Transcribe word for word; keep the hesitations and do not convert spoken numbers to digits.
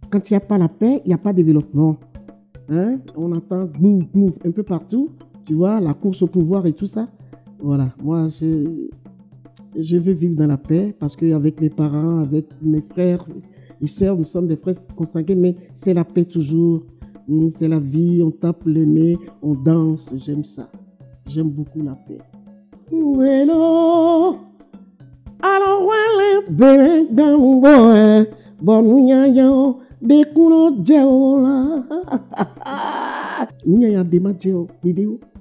Quand il n'y a pas la paix, il n'y a pas de développement. Hein? On entend boum, boum, un peu partout. Tu vois, la course au pouvoir et tout ça. Voilà, moi, je, je veux vivre dans la paix parce qu'avec mes parents, avec mes frères et sœurs, nous sommes des frères consanguins, mais c'est la paix toujours. C'est la vie, on tape les mains, on danse. J'aime ça. J'aime beaucoup la paix. Hello, alors voilà, bébé dans boy, bon nyayo, de kuno jeola. Nyaya de ma jeo, vidéo.